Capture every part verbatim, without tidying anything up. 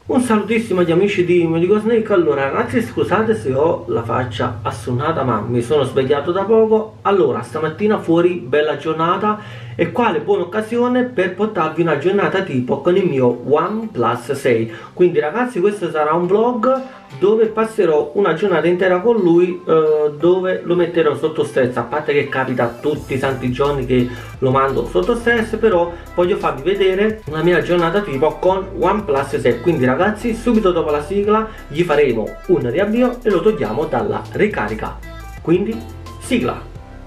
Un salutissimo agli amici di Medico Snake. Allora ragazzi, scusate se ho la faccia assonnata, ma mi sono svegliato da poco. Allora, stamattina fuori bella giornata, e quale buona occasione per portarvi una giornata tipo con il mio OnePlus sei. Quindi ragazzi, questo sarà un vlog dove passerò una giornata intera con lui, eh, dove lo metterò sotto stress. A parte che capita tutti i santi giorni che lo mando sotto stress, però voglio farvi vedere una mia giornata tipo con OnePlus sei. Quindi ragazzi, subito dopo la sigla gli faremo un riavvio e lo togliamo dalla ricarica. Quindi sigla.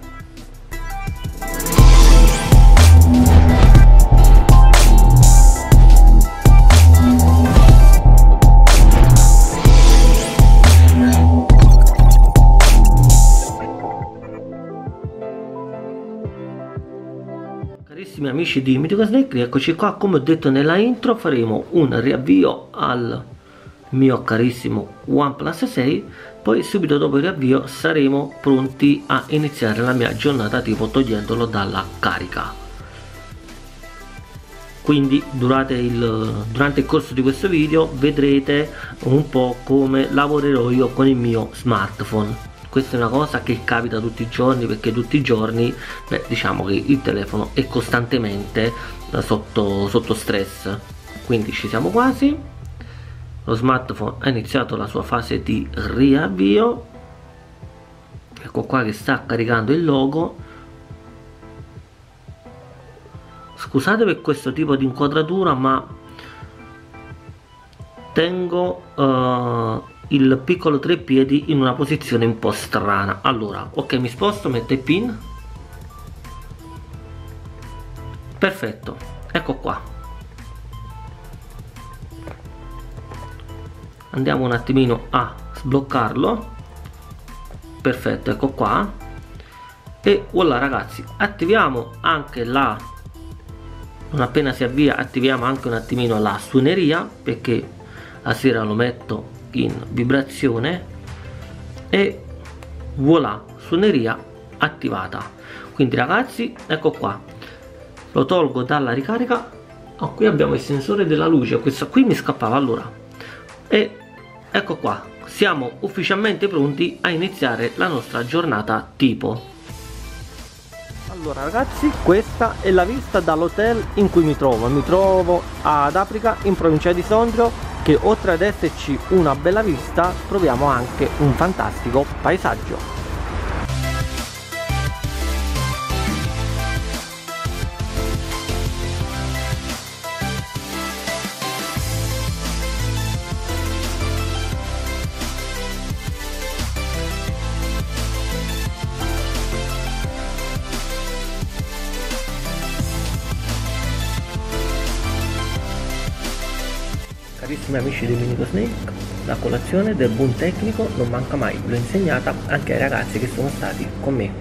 Carissimi amici di Medico Snake, eccoci qua. Come ho detto nella intro, faremo un riavvio al mio carissimo OnePlus sei. Poi subito dopo il riavvio saremo pronti a iniziare la mia giornata tipo togliendolo dalla carica. Quindi durante il, durante il corso di questo video vedrete un po' come lavorerò io con il mio smartphone. Questa è una cosa che capita tutti i giorni, perché tutti i giorni, beh, diciamo che il telefono è costantemente sotto, sotto stress. Quindi ci siamo quasi. Lo smartphone ha iniziato la sua fase di riavvio. Ecco qua che sta caricando il logo. Scusate per questo tipo di inquadratura, ma tengo uh, il piccolo treppiedi in una posizione un po' strana. Allora, ok, mi sposto, metto il pin. Perfetto, ecco qua. Andiamo un attimino a sbloccarlo. Perfetto, ecco qua. E voilà ragazzi, attiviamo anche la, non appena si avvia attiviamo anche un attimino la suoneria, perché la sera lo metto in vibrazione. E voilà, suoneria attivata. Quindi ragazzi, ecco qua, lo tolgo dalla ricarica. Oh, qui abbiamo il sensore della luce, questo qui mi scappava. Allora, e ecco qua, siamo ufficialmente pronti a iniziare la nostra giornata tipo. Allora ragazzi, questa è la vista dall'hotel in cui mi trovo. Mi trovo ad Aprica, in provincia di Sondrio, che oltre ad esserci una bella vista troviamo anche un fantastico paesaggio. Carissimi amici di Medico Snake, la colazione del buon tecnico non manca mai, l'ho insegnata anche ai ragazzi che sono stati con me.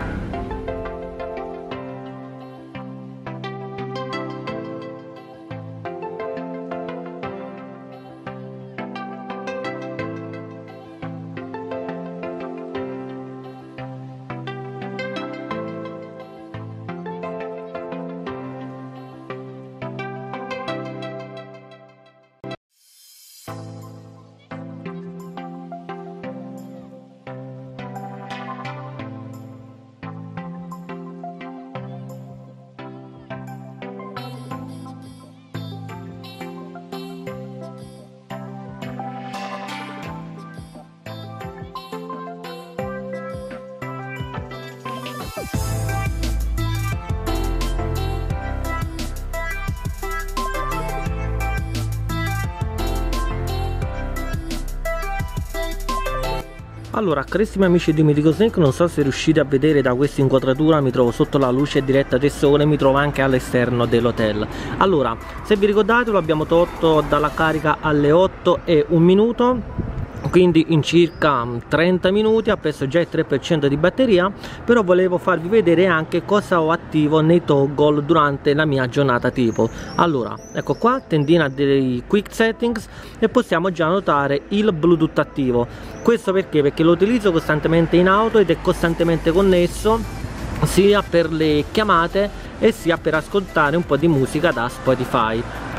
Allora, carissimi amici di Medico Snake, non so se riuscite a vedere da questa inquadratura, mi trovo sotto la luce diretta del sole, mi trovo anche all'esterno dell'hotel. Allora, se vi ricordate, lo abbiamo tolto dalla carica alle otto e un minuto. Quindi in circa trenta minuti ha preso già il tre per cento di batteria, però volevo farvi vedere anche cosa ho attivo nei toggle durante la mia giornata tipo. Allora, ecco qua, tendina dei quick settings, e possiamo già notare il Bluetooth attivo. Questo perché? Perché lo utilizzo costantemente in auto ed è costantemente connesso sia per le chiamate e sia per ascoltare un po' di musica da Spotify. Poi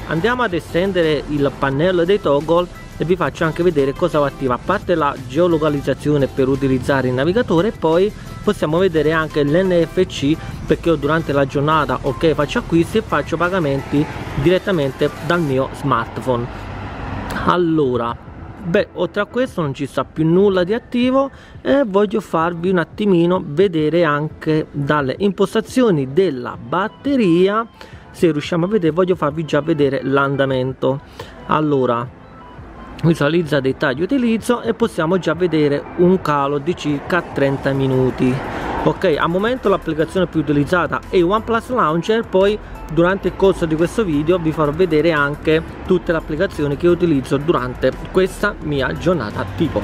andiamo ad estendere il pannello dei toggle e vi faccio anche vedere cosa va attiva, a parte la geolocalizzazione per utilizzare il navigatore. Poi possiamo vedere anche l'N F C, perché io durante la giornata, ok, faccio acquisti e faccio pagamenti direttamente dal mio smartphone. Allora, beh, oltre a questo non ci sta più nulla di attivo e voglio farvi un attimino vedere anche dalle impostazioni della batteria, se riusciamo a vedere, voglio farvi già vedere l'andamento. Allora, visualizza dettagli utilizzo e possiamo già vedere un calo di circa trenta minuti. Ok, al momento l'applicazione più utilizzata è OnePlus Launcher, poi durante il corso di questo video vi farò vedere anche tutte le applicazioni che utilizzo durante questa mia giornata tipo.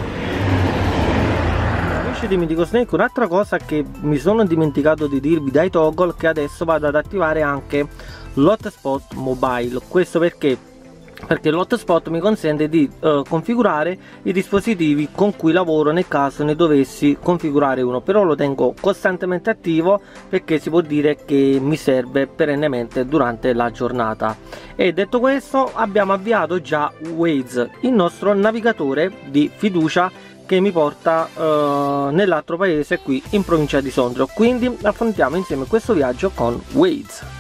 Amici di Mythical Snake, un'altra cosa che mi sono dimenticato di dirvi dai toggle, che adesso vado ad attivare anche l'hotspot mobile. Questo perché? Perché l'hotspot mi consente di uh, configurare i dispositivi con cui lavoro nel caso ne dovessi configurare uno, però lo tengo costantemente attivo perché si può dire che mi serve perennemente durante la giornata. E detto questo, abbiamo avviato già Waze, il nostro navigatore di fiducia che mi porta uh, nell'altro paese qui in provincia di Sondrio, quindi affrontiamo insieme questo viaggio con Waze.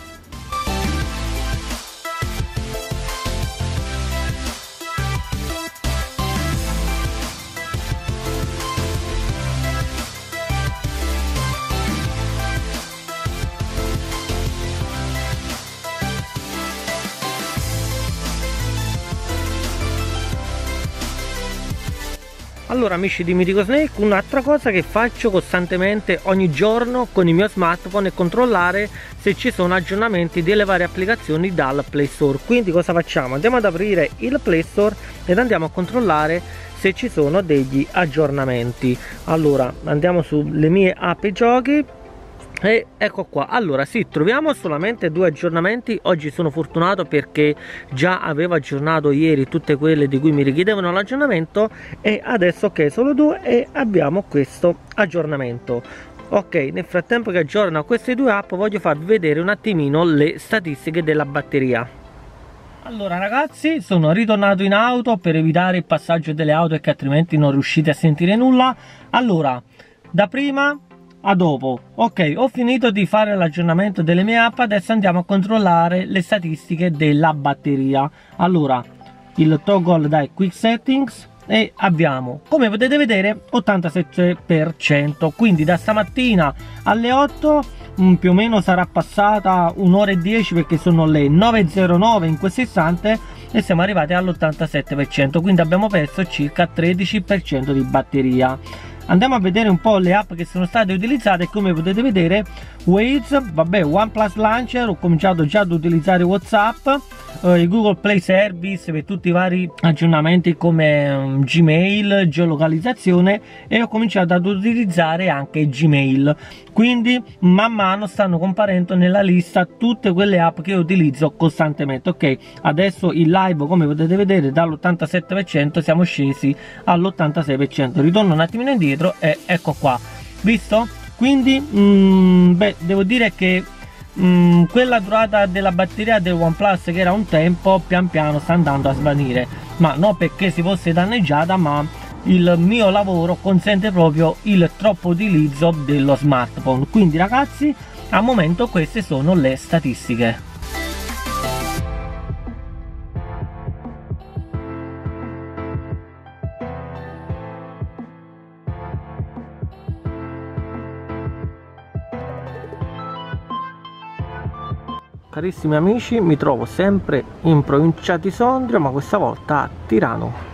Allora amici di Mythical Snake, un'altra cosa che faccio costantemente ogni giorno con il mio smartphone è controllare se ci sono aggiornamenti delle varie applicazioni dal Play Store. Quindi cosa facciamo? Andiamo ad aprire il Play Store ed andiamo a controllare se ci sono degli aggiornamenti. Allora andiamo sulle mie app giochi e ecco qua. Allora sì, troviamo solamente due aggiornamenti. Oggi sono fortunato perché già avevo aggiornato ieri tutte quelle di cui mi richiedevano l'aggiornamento e adesso ok, solo due e abbiamo questo aggiornamento. Ok, nel frattempo che aggiorno queste due app voglio farvi vedere un attimino le statistiche della batteria. Allora ragazzi, sono ritornato in auto per evitare il passaggio delle auto, che altrimenti non riuscite a sentire nulla. Allora, da prima a dopo, ok, ho finito di fare l'aggiornamento delle mie app. Adesso andiamo a controllare le statistiche della batteria. Allora, il toggle dai quick settings e abbiamo, come potete vedere, ottantasette per cento. Quindi da stamattina alle otto mh, più o meno sarà passata un'ora e dieci, perché sono le nove e zero nove in questo istante e siamo arrivati all'ottantasette per cento, quindi abbiamo perso circa tredici per cento di batteria. Andiamo a vedere un po' le app che sono state utilizzate. Come potete vedere, Waze, vabbè, OnePlus Launcher, ho cominciato già ad utilizzare WhatsApp, eh, il Google Play Service per tutti i vari aggiornamenti come um, Gmail, geolocalizzazione, e ho cominciato ad utilizzare anche Gmail. Quindi man mano stanno comparendo nella lista tutte quelle app che utilizzo costantemente. Ok, adesso in live, come potete vedere, dall'ottantasette per cento siamo scesi all'ottantasei per cento. Ritorno un attimino indietro e ecco qua, visto? Quindi mh, beh, devo dire che mh, quella durata della batteria del OnePlus, che era un tempo, pian piano sta andando a svanire, ma non perché si fosse danneggiata, ma il mio lavoro consente proprio il troppo utilizzo dello smartphone. Quindi ragazzi, al momento queste sono le statistiche. Carissimi amici, mi trovo sempre in provincia di Sondrio, ma questa volta a Tirano.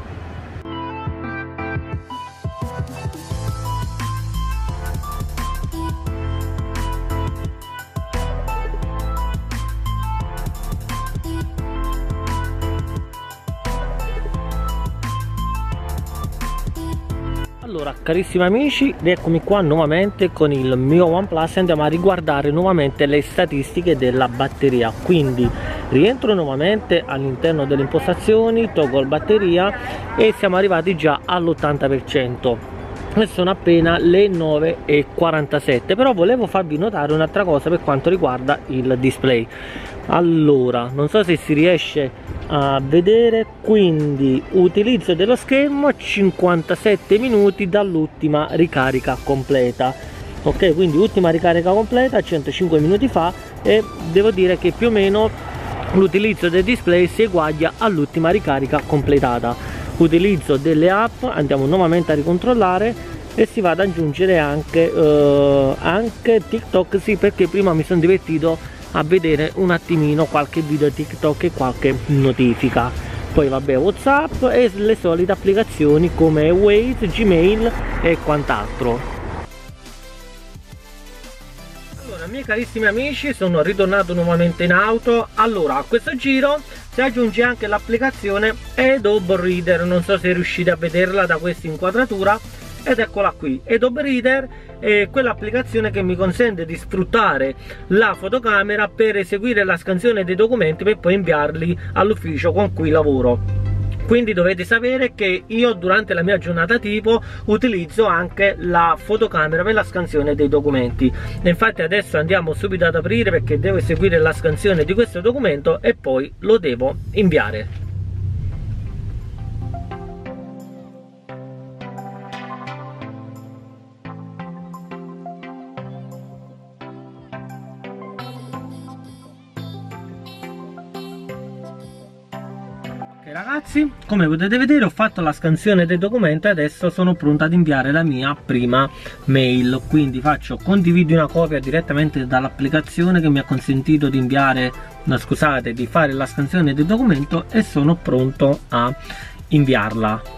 Allora carissimi amici, eccomi qua nuovamente con il mio OnePlus e andiamo a riguardare nuovamente le statistiche della batteria. Quindi rientro nuovamente all'interno delle impostazioni, toggle batteria e siamo arrivati già all'ottanta per cento. e sono appena le nove e quarantasette. Però volevo farvi notare un'altra cosa per quanto riguarda il display. Allora, non so se si riesce a vedere, quindi utilizzo dello schermo cinquantasette minuti dall'ultima ricarica completa. Ok, quindi ultima ricarica completa centocinque minuti fa, e devo dire che più o meno l'utilizzo del display si eguaglia all'ultima ricarica completata. Utilizzo delle app, andiamo nuovamente a ricontrollare, e si va ad aggiungere anche, eh, anche TikTok, sì, perché prima mi sono divertito a vedere un attimino qualche video TikTok e qualche notifica. Poi vabbè, WhatsApp e le solite applicazioni come Waze, Gmail e quant'altro. Allora, miei carissimi amici, sono ritornato nuovamente in auto. Allora, a questo giro si aggiunge anche l'applicazione Adobe Reader, non so se riuscite a vederla da questa inquadratura, ed eccola qui. Adobe Reader è quell'applicazione che mi consente di sfruttare la fotocamera per eseguire la scansione dei documenti per poi inviarli all'ufficio con cui lavoro. Quindi dovete sapere che io durante la mia giornata tipo utilizzo anche la fotocamera per la scansione dei documenti. E infatti adesso andiamo subito ad aprire, perché devo eseguire la scansione di questo documento e poi lo devo inviare. Ragazzi, come potete vedere ho fatto la scansione del documento e adesso sono pronto ad inviare la mia prima mail. Quindi faccio condivido una copia direttamente dall'applicazione che mi ha consentito di inviare, no, scusate, di fare la scansione del documento, e sono pronto a inviarla.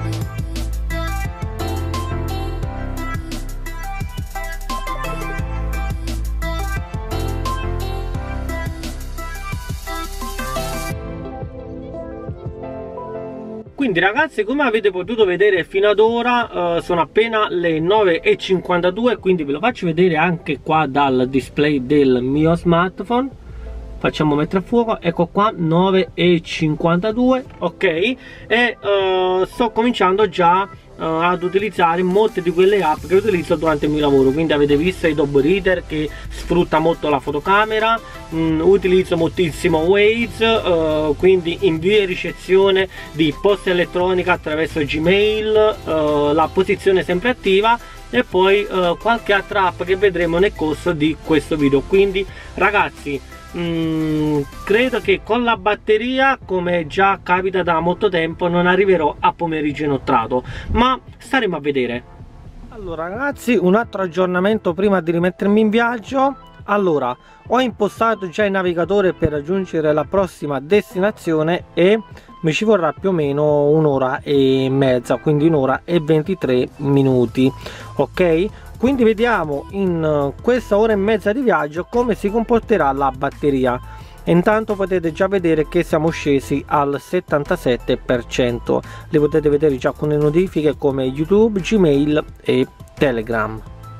Quindi ragazzi, come avete potuto vedere fino ad ora, eh, sono appena le nove e cinquantadue, quindi ve lo faccio vedere anche qua dal display del mio smartphone. Facciamo mettere a fuoco, ecco qua, nove e cinquantadue, ok, e uh, sto cominciando già uh, ad utilizzare molte di quelle app che utilizzo durante il mio lavoro. Quindi avete visto Adobe Reader che sfrutta molto la fotocamera, um, utilizzo moltissimo Waze, uh, quindi invio e ricezione di posta elettronica attraverso Gmail, uh, la posizione sempre attiva, e poi uh, qualche altra app che vedremo nel corso di questo video. Quindi ragazzi, Mm, credo che con la batteria, come già capita da molto tempo, non arriverò a pomeriggio inoltrato, ma staremo a vedere. Allora ragazzi, un altro aggiornamento prima di rimettermi in viaggio. Allora, ho impostato già il navigatore per raggiungere la prossima destinazione e mi ci vorrà più o meno un'ora e mezza, quindi un'ora e ventitré minuti, ok? Quindi vediamo in questa ora e mezza di viaggio come si comporterà la batteria. Intanto potete già vedere che siamo scesi al settantasette per cento. Le potete vedere già con le notifiche come YouTube, Gmail e Telegram.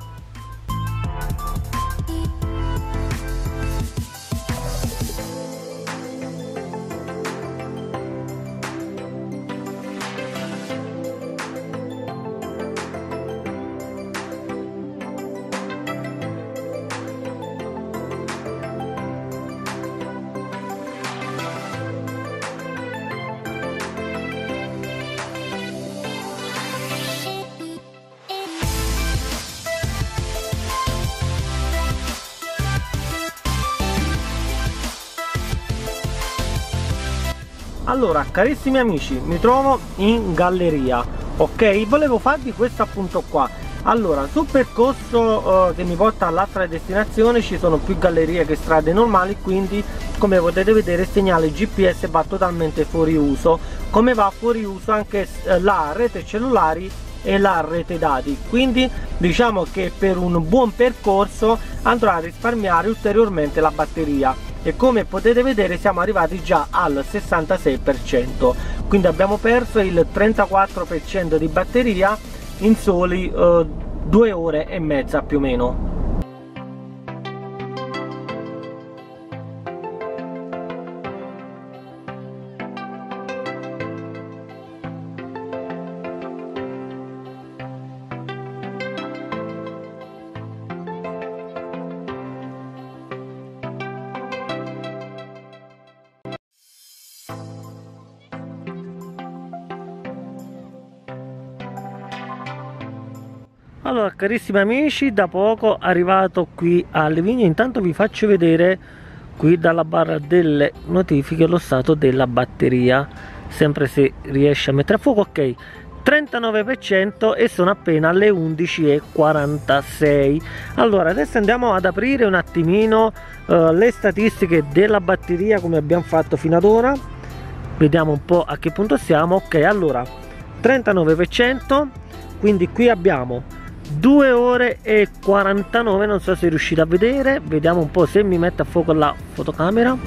Allora carissimi amici, mi trovo in galleria, ok? Volevo farvi questo appunto qua. Allora, sul percorso uh, che mi porta all'altra destinazione ci sono più gallerie che strade normali, quindi come potete vedere il segnale G P S va totalmente fuori uso, come va fuori uso anche uh, la rete cellulari e la rete dati. Quindi diciamo che per un buon percorso andrò a risparmiare ulteriormente la batteria, e come potete vedere siamo arrivati già al sessantasei per cento, quindi abbiamo perso il trentaquattro per cento di batteria in soli uh, due ore e mezza più o meno. Allora carissimi amici, da poco arrivato qui a Livigno, intanto vi faccio vedere qui dalla barra delle notifiche lo stato della batteria, sempre se riesce a mettere a fuoco. Ok, trentanove per cento e sono appena le undici e quarantasei. Allora adesso andiamo ad aprire un attimino uh, le statistiche della batteria come abbiamo fatto fino ad ora, vediamo un po' a che punto siamo. Ok, allora trentanove per cento, quindi qui abbiamo due ore e quarantanove, non so se riuscite a vedere, vediamo un po' se mi mette a fuoco la fotocamera.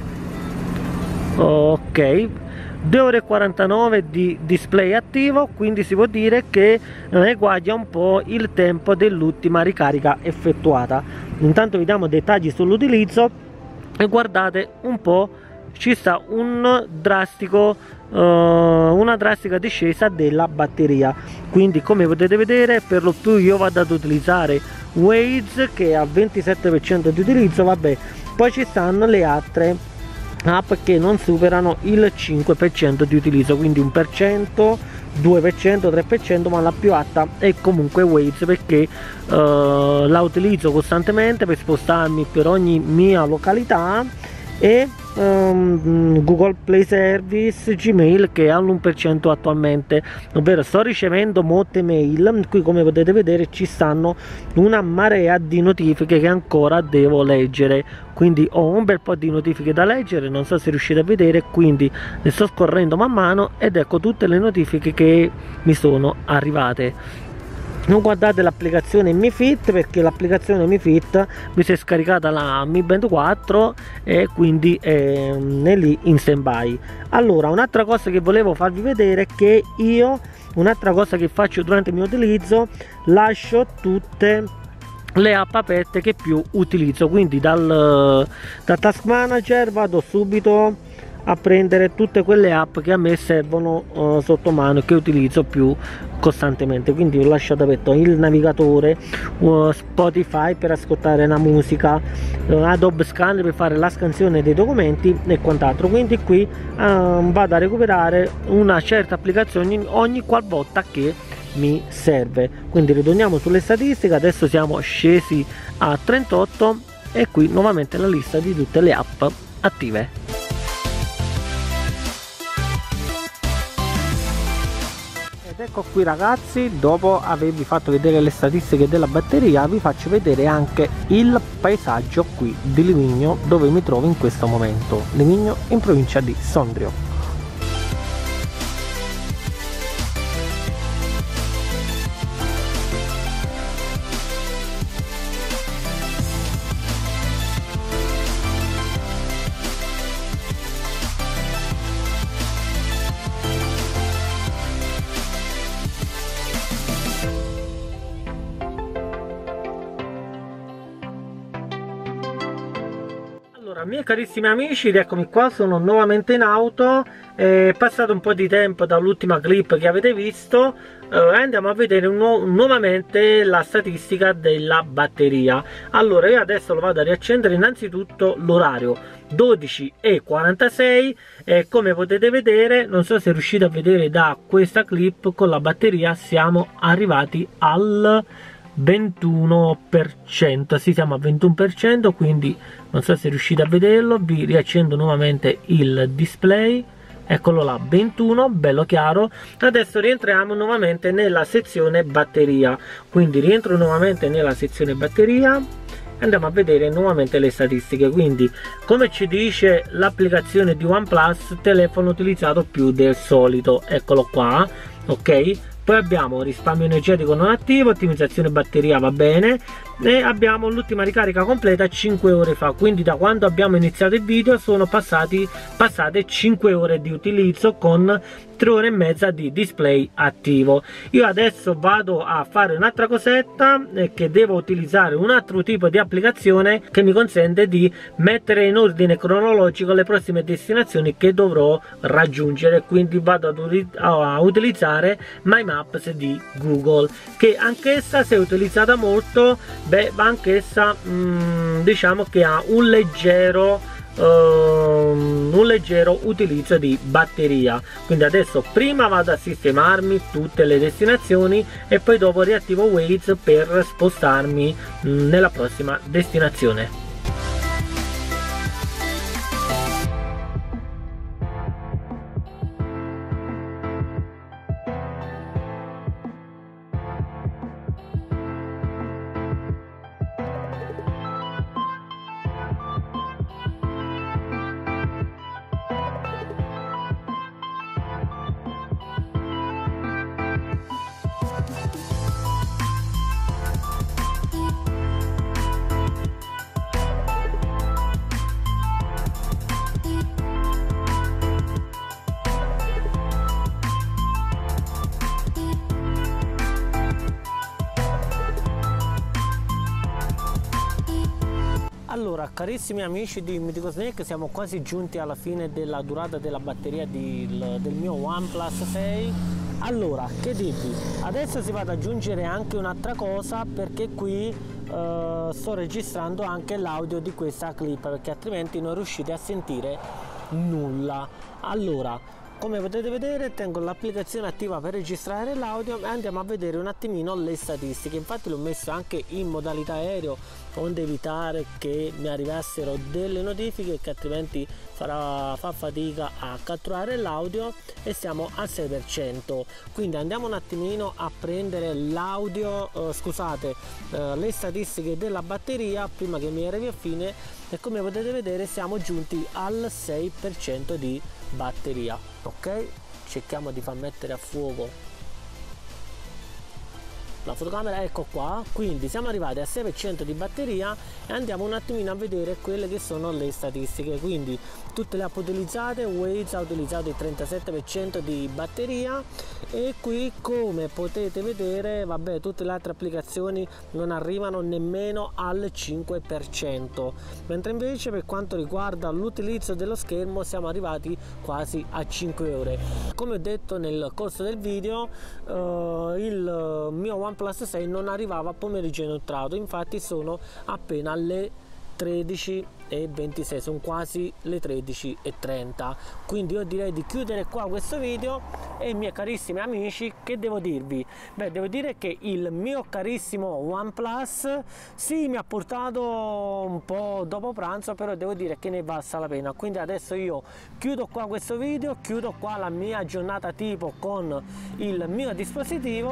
Ok, due ore e quarantanove di display attivo, quindi si può dire che eguaglia un po' il tempo dell'ultima ricarica effettuata. Intanto vediamo dettagli sull'utilizzo e guardate un po', ci sta un drastico uh, una drastica discesa della batteria, quindi come potete vedere per lo più io vado ad utilizzare Waze che ha ventisette per cento di utilizzo. Vabbè, poi ci stanno le altre app che non superano il cinque per cento di utilizzo, quindi uno per cento, due per cento, tre per cento, ma la più alta è comunque Waze perché uh, la utilizzo costantemente per spostarmi per ogni mia località, e um, Google Play Service, Gmail che ha l'uno per cento attualmente, ovvero sto ricevendo molte mail. Qui come potete vedere ci stanno una marea di notifiche che ancora devo leggere, quindi ho un bel po' di notifiche da leggere, non so se riuscite a vedere, quindi le sto scorrendo man mano ed ecco tutte le notifiche che mi sono arrivate. Non guardate l'applicazione Mi Fit perché l'applicazione Mi Fit mi si è scaricata la Mi Band quattro e quindi è, è lì in stand by. Allora un'altra cosa che volevo farvi vedere è che io, un'altra cosa che faccio durante il mio utilizzo, lascio tutte le app aperte che più utilizzo, quindi dal, dal Task Manager vado subito a prendere tutte quelle app che a me servono uh, sotto mano e che utilizzo più costantemente, quindi ho lasciato aperto il navigatore, uh, Spotify per ascoltare la musica, uh, Adobe Scanner per fare la scansione dei documenti e quant'altro. Quindi qui uh, vado a recuperare una certa applicazione ogni qualvolta che mi serve. Quindi ritorniamo sulle statistiche, adesso siamo scesi a trentotto e qui nuovamente la lista di tutte le app attive. Ecco qui ragazzi, dopo avervi fatto vedere le statistiche della batteria vi faccio vedere anche il paesaggio qui di Livigno dove mi trovo in questo momento. Livigno in provincia di Sondrio. Allora, miei carissimi amici, rieccomi qua, sono nuovamente in auto, è passato un po' di tempo dall'ultima clip che avete visto e eh, andiamo a vedere nu nuovamente la statistica della batteria. Allora io adesso lo vado a riaccendere, innanzitutto l'orario dodici e quarantasei e come potete vedere, non so se riuscite a vedere da questa clip, con la batteria siamo arrivati al ventuno per cento, sì, siamo a ventuno per cento, quindi non so se riuscite a vederlo. Vi riaccendo nuovamente il display, eccolo là, ventuno, bello chiaro. Adesso rientriamo nuovamente nella sezione batteria, quindi rientro nuovamente nella sezione batteria e andiamo a vedere nuovamente le statistiche. Quindi come ci dice l'applicazione di OnePlus, telefono utilizzato più del solito, eccolo qua, ok. Poi abbiamo risparmio energetico non attivo, ottimizzazione batteria va bene, e abbiamo l'ultima ricarica completa cinque ore fa, quindi da quando abbiamo iniziato il video sono passati, passate cinque ore di utilizzo con tre ore e mezza di display attivo. Io adesso vado a fare un'altra cosetta, eh, che devo utilizzare un altro tipo di applicazione che mi consente di mettere in ordine cronologico le prossime destinazioni che dovrò raggiungere, quindi vado ad, a utilizzare My Maps di Google, che anch'essa, se utilizzata molto, beh, anch'essa mh, diciamo che ha un leggero Uh, un un leggero utilizzo di batteria. Quindi adesso prima vado a sistemarmi tutte le destinazioni e poi dopo riattivo Waze per spostarmi nella prossima destinazione. Allora, carissimi amici di Mythicosnake, siamo quasi giunti alla fine della durata della batteria di, del mio OnePlus sei. Allora, che dirvi? Adesso si va ad aggiungere anche un'altra cosa, perché qui eh, sto registrando anche l'audio di questa clip, perché altrimenti non riuscite a sentire nulla. Allora, come potete vedere, tengo l'applicazione attiva per registrare l'audio e andiamo a vedere un attimino le statistiche. Infatti l'ho messo anche in modalità aereo, onde evitare che mi arrivassero delle notifiche, che altrimenti farà fa fatica a catturare l'audio, e siamo al sei per cento. Quindi andiamo un attimino a prendere l'audio, eh, scusate, eh, le statistiche della batteria prima che mi arrivi a fine, e come potete vedere siamo giunti al sei per cento di batteria. Ok, cerchiamo di far mettere a fuoco la fotocamera, ecco qua. Quindi siamo arrivati al sei per cento di batteria e andiamo un attimino a vedere quelle che sono le statistiche. Quindi tutte le app utilizzate, Waze ha utilizzato il trentasette per cento di batteria, e qui come potete vedere, vabbè, tutte le altre applicazioni non arrivano nemmeno al cinque per cento, mentre invece per quanto riguarda l'utilizzo dello schermo siamo arrivati quasi a cinque ore. Come ho detto nel corso del video, eh, il mio OnePlus sei non arrivava a pomeriggio inoltrato, infatti sono appena le tredici e ventisei, sono quasi le tredici e trenta. Quindi io direi di chiudere qua questo video. E miei carissimi amici, che devo dirvi? Beh, devo dire che il mio carissimo OnePlus sì, mi ha portato un po' dopo pranzo, però devo dire che ne valsa la pena. Quindi adesso io chiudo qua questo video, chiudo qua la mia giornata tipo con il mio dispositivo.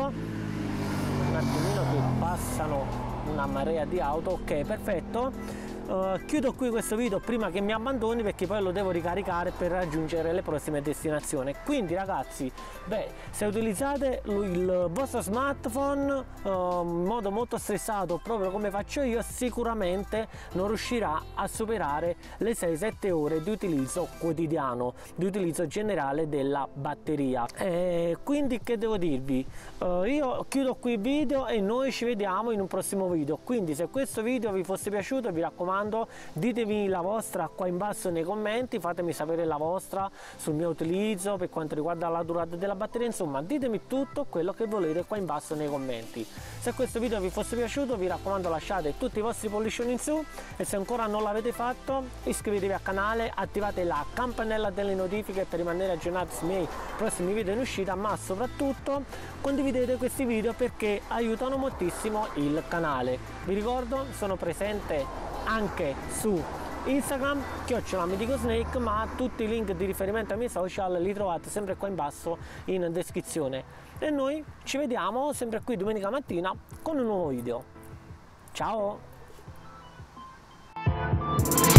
Un attimino che passano una marea di auto. Ok, perfetto. Uh, chiudo qui questo video prima che mi abbandoni, perché poi lo devo ricaricare per raggiungere le prossime destinazioni. Quindi ragazzi, beh, se utilizzate il vostro smartphone uh, in modo molto stressato, proprio come faccio io, sicuramente non riuscirà a superare le sei sette ore di utilizzo quotidiano, di utilizzo generale della batteria. E quindi che devo dirvi? Uh, io chiudo qui il video e noi ci vediamo in un prossimo video. Quindi se questo video vi fosse piaciuto, vi raccomando, ditemi la vostra qua in basso nei commenti, fatemi sapere la vostra sul mio utilizzo per quanto riguarda la durata della batteria. Insomma, ditemi tutto quello che volete qua in basso nei commenti. Se questo video vi fosse piaciuto, vi raccomando, lasciate tutti i vostri pollicioni in su, e se ancora non l'avete fatto iscrivetevi al canale, attivate la campanella delle notifiche per rimanere aggiornati sui miei prossimi video in uscita, ma soprattutto condividete questi video perché aiutano moltissimo il canale. Vi ricordo, sono presente anche su Instagram, chiocciola Mythicosnake, ma tutti i link di riferimento ai miei social li trovate sempre qua in basso in descrizione. E noi ci vediamo sempre qui domenica mattina con un nuovo video. Ciao!